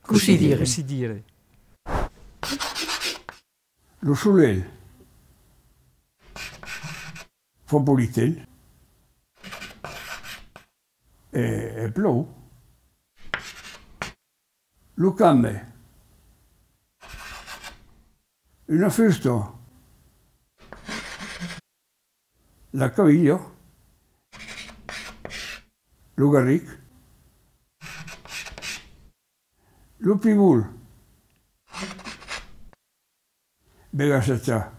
Cusidire. Lo soleil fa politel e plou. Lo camme una fusta la caviglia, lo garric, lo pivul, bega s'accia.